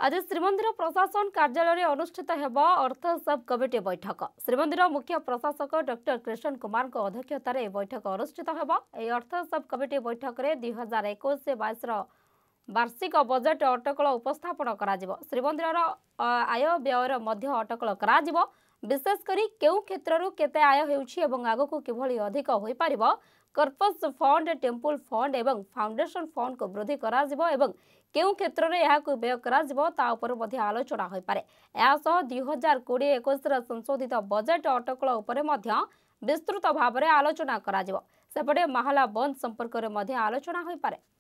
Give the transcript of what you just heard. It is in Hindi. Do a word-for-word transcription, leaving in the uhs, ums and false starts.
आज श्रीमंदिर प्रशासन कार्यालय में अनुष्ठित हेब अर्थ सब कमिटी बैठक। श्रीमंदिर मुख्य प्रशासक डॉक्टर कृष्ण कुमार अध्यक्षतार बैठक अनुष्ठित हेब। अर्थ सब कमिटी बैठक में दुई हजार इक्कीस बाईस वार्षिक बजेट अटकल उपस्थापन करा जिवो। श्रीमंदिर आय व्ययर मध्य अटकल करा जिवो। विशेषकर केउ क्षेत्रु केते आय हेउछि एवं आगको किभली अधिक होई पारिबो, कर्पस फंड, टेम्पल फंड एवं फाउंडेशन फंड को वृद्धि करा जिवो एवं केउ क्षेत्र में यह व्यय करा जिवो ता उपर मध्य आलोचना होई पारे। या सह दुई हजार कोड़े इक्कीस संशोधित बजेट अटकल उपरे मध्य विस्तृत भाव में आलोचना करा जिवो। सेपटे माहाला बंद संपर्क में मध्य आलोचना होई पारे।